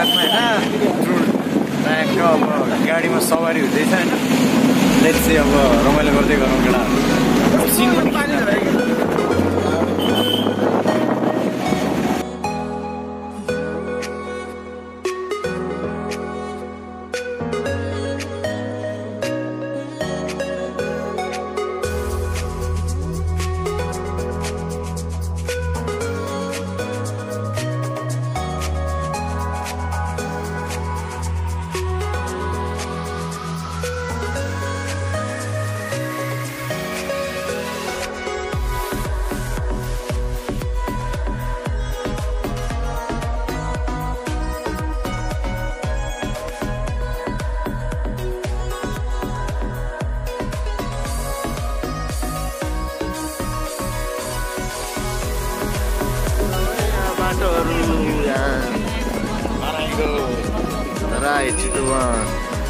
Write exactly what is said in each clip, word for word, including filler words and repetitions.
बादमा होइन ट्र्याक अब गाडीमा सवारी हुँदैछ होइन लेट्स चाहिँ अब रमाइलो गर्दै गरौँ केटा Right, Chitwan.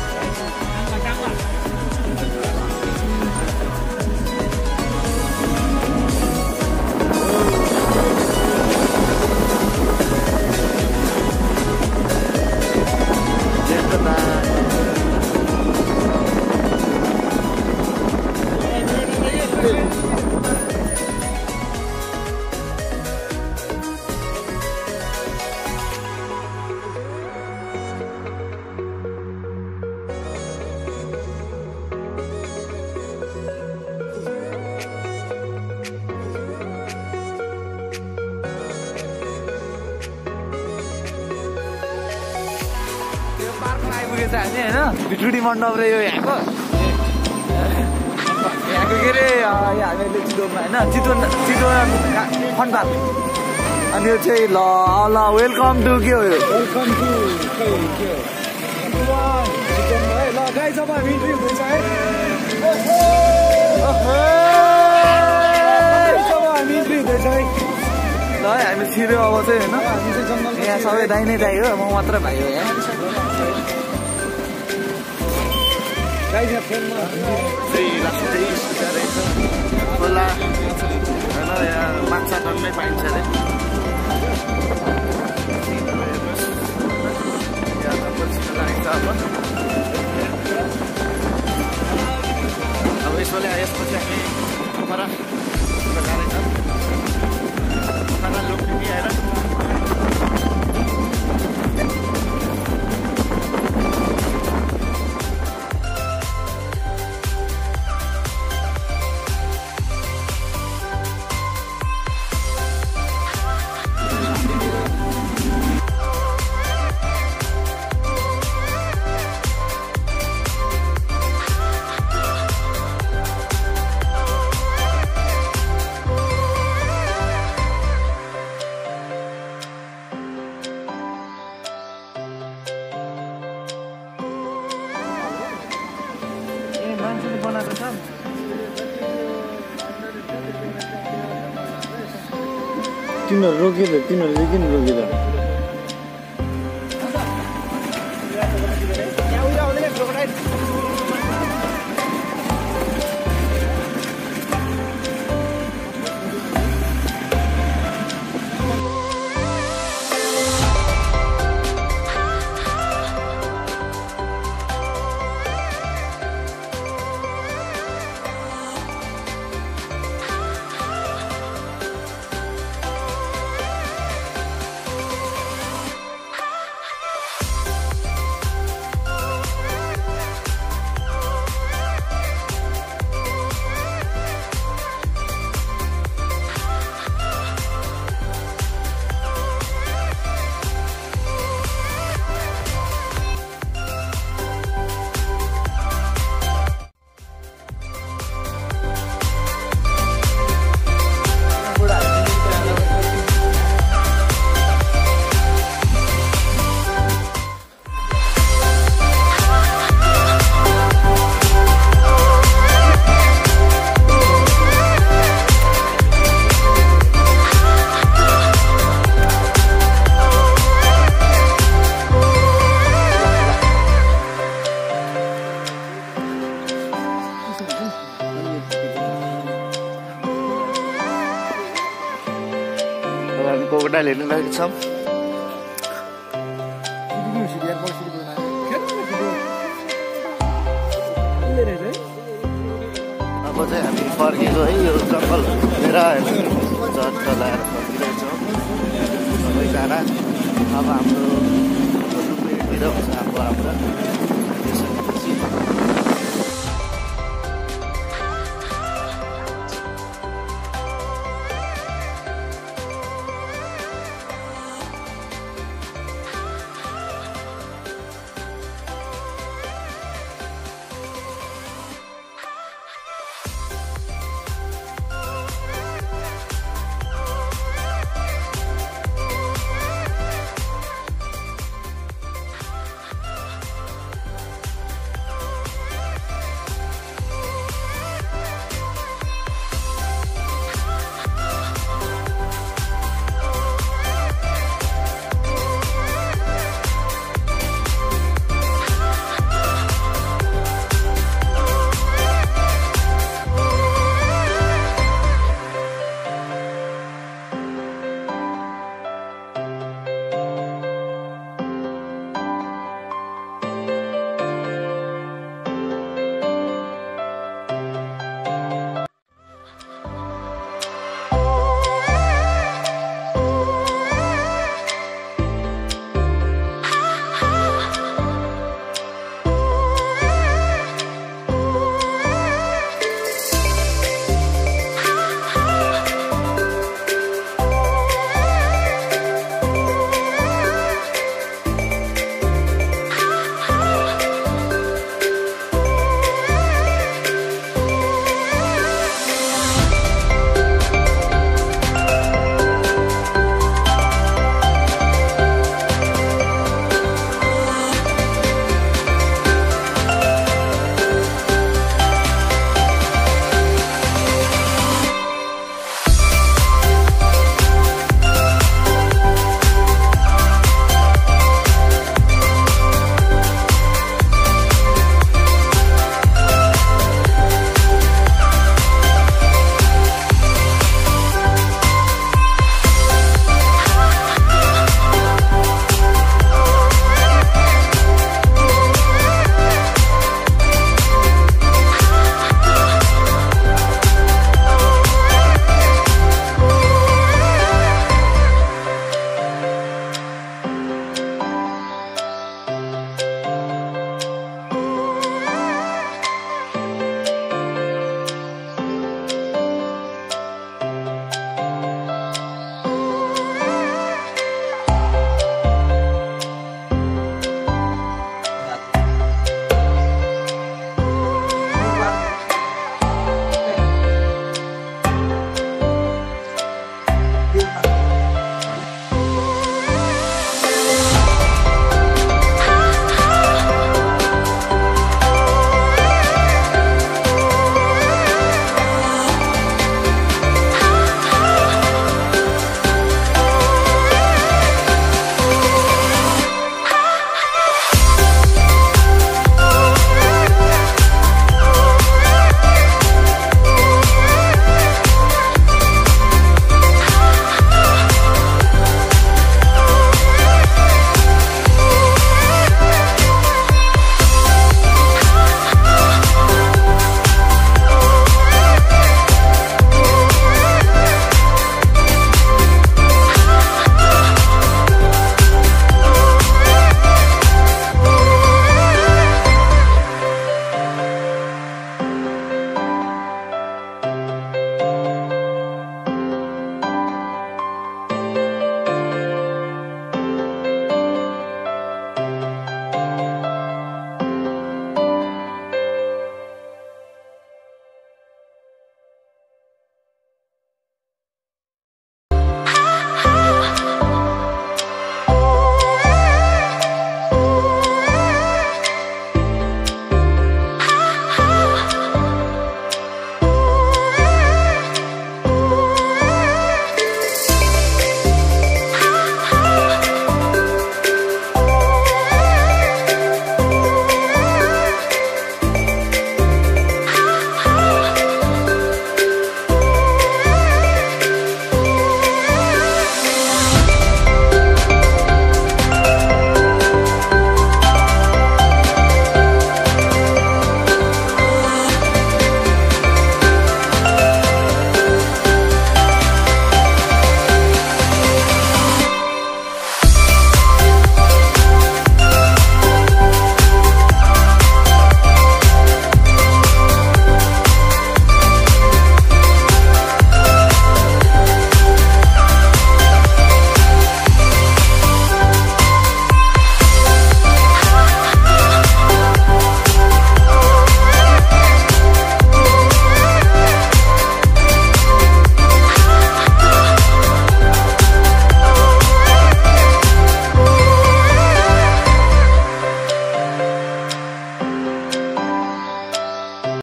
भिटुडी मण्डप र यो यहाँको यहाँको के अरे हामीले चितवनमा होइन चितवन चितवन फन पार्क अनि यो चाहिँ ल ल वेलकम टु के हो यो वेलकम टु ल गाइस अब हामी इन्ट्री हुँदैछ है अब हामी इन्ट्री हुँदैछ है ल हामी छिर्यो अब चाहिँ होइन यहाँ सबै दाइ नै दाइ हो म मात्र भाइ हो यहाँ खोला होइन यहाँ माछा टन्नै पाइन्छ अरे अब यसोले यसपछि हामी पोखरा जाँदैछ पोखरा लोकपिनी आएर तिनीहरू रोकिँदा तिनीहरू चाहिँ किन रोकिँदा क्रोकोडाइल हेर्नु लागेको छौँ अब चाहिँ हामी फर्केको है यो जङ्गल हेर चट्ट लगाएर फर्किरहेछौँ सबैजना। अब हाम्रो तिर हुन्छ अब हाम्रो